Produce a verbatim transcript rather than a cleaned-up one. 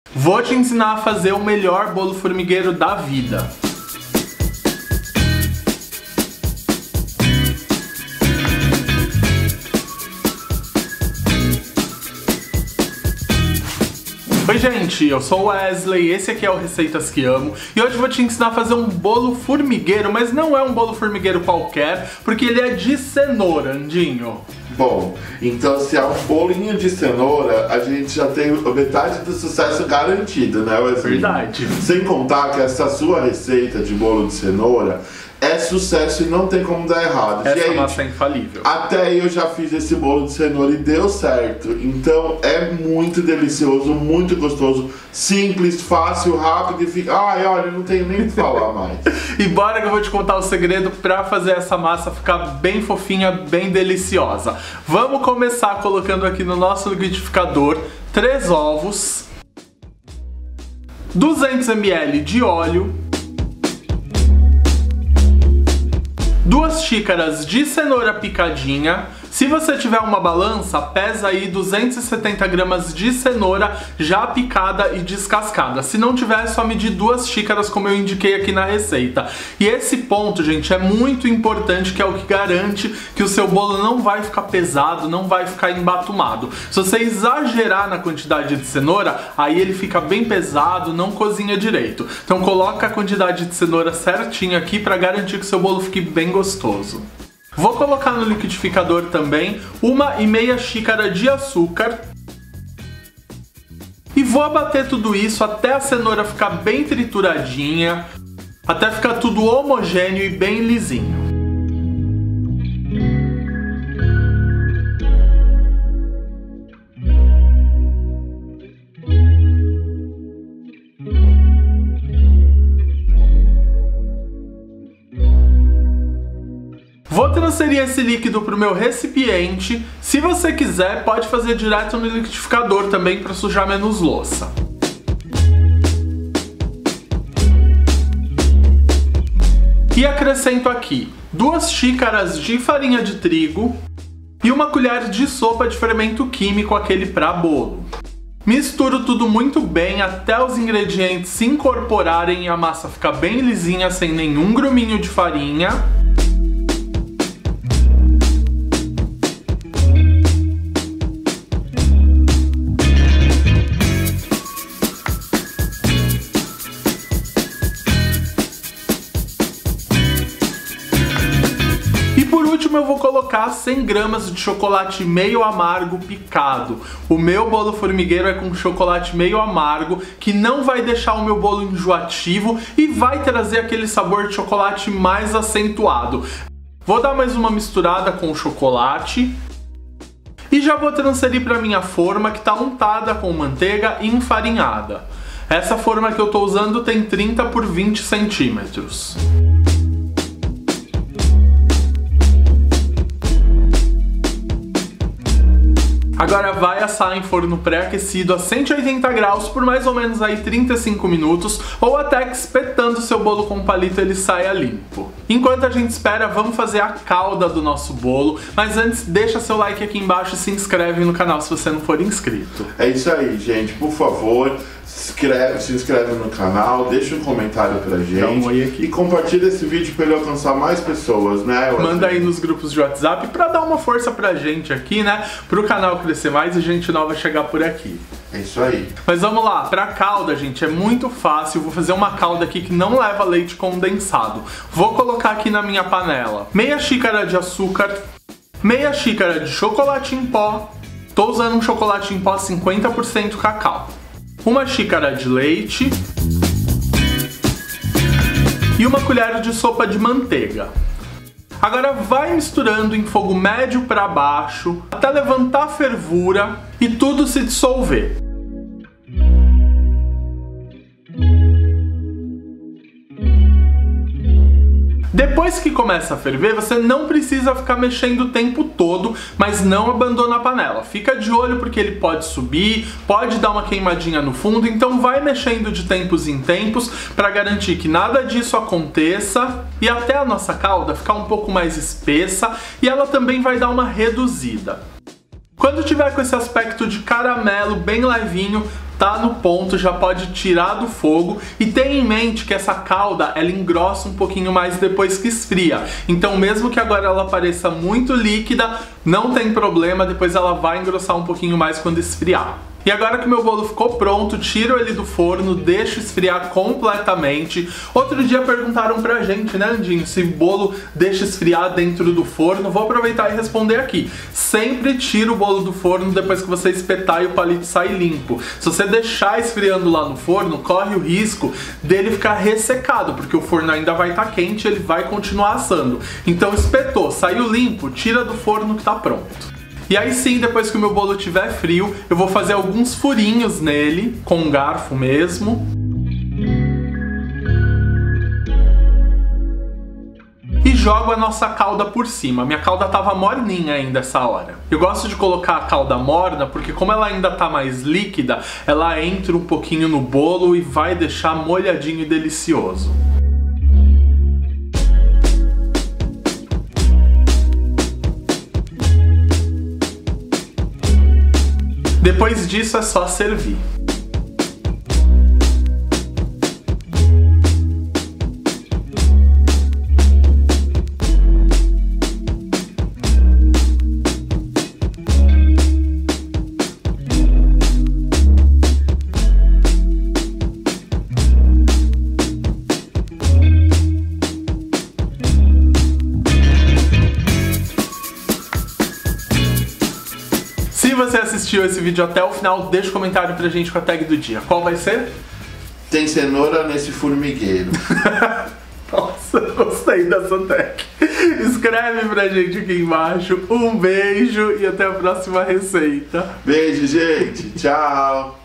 Vou te ensinar a fazer o melhor bolo formigueiro da vida. Oi gente, eu sou o Wesley, esse aqui é o Receitas que Amo e hoje eu vou te ensinar a fazer um bolo formigueiro, mas não é um bolo formigueiro qualquer, porque ele é de cenoura, Andinho. Bom, então se é um bolinho de cenoura, a gente já tem metade do sucesso garantido, né, Wesley? Verdade. Sem contar que essa sua receita de bolo de cenoura é sucesso e não tem como dar errado. Essa gente, massa é infalível. Até eu já fiz esse bolo de cenoura e deu certo. Então é muito delicioso, muito gostoso, simples, fácil, rápido e fica... Ai, olha, não tenho nem o que falar mais. E bora que eu vou te contar o segredo pra fazer essa massa ficar bem fofinha, bem deliciosa. Vamos começar colocando aqui no nosso liquidificador três ovos, duzentos mililitros de óleo, duas xícaras de cenoura picadinha. Se você tiver uma balança, pesa aí duzentos e setenta gramas de cenoura já picada e descascada. Se não tiver, é só medir duas xícaras, como eu indiquei aqui na receita. E esse ponto, gente, é muito importante, que é o que garante que o seu bolo não vai ficar pesado, não vai ficar embatumado. Se você exagerar na quantidade de cenoura, aí ele fica bem pesado, não cozinha direito. Então coloca a quantidade de cenoura certinha aqui para garantir que o seu bolo fique bem gostoso. Vou colocar no liquidificador também uma e meia xícara de açúcar e vou abater tudo isso até a cenoura ficar bem trituradinha, até ficar tudo homogêneo e bem lisinho. Vou transferir esse líquido para o meu recipiente. Se você quiser, pode fazer direto no liquidificador também para sujar menos louça. E acrescento aqui duas xícaras de farinha de trigo e uma colher de sopa de fermento químico, aquele para bolo. Misturo tudo muito bem até os ingredientes se incorporarem e a massa ficar bem lisinha, sem nenhum gruminho de farinha. Por último, eu vou colocar cem gramas de chocolate meio amargo picado. O meu bolo formigueiro é com chocolate meio amargo, que não vai deixar o meu bolo enjoativo e vai trazer aquele sabor de chocolate mais acentuado. Vou dar mais uma misturada com o chocolate e já vou transferir para minha forma, que está untada com manteiga e enfarinhada. Essa forma que eu estou usando tem trinta por vinte centímetros. Agora vai assar em forno pré-aquecido a cento e oitenta graus por mais ou menos aí trinta e cinco minutos, ou até que, espetando o seu bolo com um palito, ele saia limpo. Enquanto a gente espera, vamos fazer a calda do nosso bolo, mas antes deixa seu like aqui embaixo e se inscreve no canal se você não for inscrito. É isso aí, gente, por favor, se inscreve, se inscreve no canal, deixa um comentário pra gente. Um oi aqui. E compartilha esse vídeo pra ele alcançar mais pessoas, né? Manda aí nos grupos de WhatsApp pra dar uma força pra gente aqui, né? Pro canal crescer mais e gente nova chegar por aqui. É isso aí. Mas vamos lá, pra calda, gente, é muito fácil. Vou fazer uma calda aqui que não leva leite condensado. Vou colocar aqui na minha panela meia xícara de açúcar, meia xícara de chocolate em pó. Tô usando um chocolate em pó cinquenta por cento cacau. Uma xícara de leite e uma colher de sopa de manteiga. Agora vai misturando em fogo médio para baixo até levantar a fervura e tudo se dissolver. Depois que começa a ferver, você não precisa ficar mexendo o tempo todo, mas não abandona a panela. Fica de olho porque ele pode subir, pode dar uma queimadinha no fundo, então vai mexendo de tempos em tempos para garantir que nada disso aconteça e até a nossa calda ficar um pouco mais espessa e ela também vai dar uma reduzida. Quando tiver com esse aspecto de caramelo bem levinho, tá no ponto, já pode tirar do fogo e tenha em mente que essa calda ela engrossa um pouquinho mais depois que esfria. Então mesmo que agora ela pareça muito líquida, não tem problema, depois ela vai engrossar um pouquinho mais quando esfriar. E agora que o meu bolo ficou pronto, tiro ele do forno, deixo esfriar completamente. Outro dia perguntaram pra gente, né, Andinho, se bolo deixa esfriar dentro do forno. Vou aproveitar e responder aqui. Sempre tira o bolo do forno depois que você espetar e o palito sair limpo. Se você deixar esfriando lá no forno, corre o risco dele ficar ressecado, porque o forno ainda vai estar quente e ele vai continuar assando. Então espetou, saiu limpo, tira do forno que tá pronto. E aí sim, depois que o meu bolo estiver frio, eu vou fazer alguns furinhos nele, com um garfo mesmo. E jogo a nossa calda por cima. Minha calda tava morninha ainda essa hora. Eu gosto de colocar a calda morna porque como ela ainda tá mais líquida, ela entra um pouquinho no bolo e vai deixar molhadinho e delicioso. Depois disso é só servir. Se você assistiu esse vídeo até o final, deixa um comentário pra gente com a tag do dia. Qual vai ser? Tem cenoura nesse formigueiro. Nossa, gostei dessa tag. Escreve pra gente aqui embaixo. Um beijo e até a próxima receita. Beijo, gente. Tchau.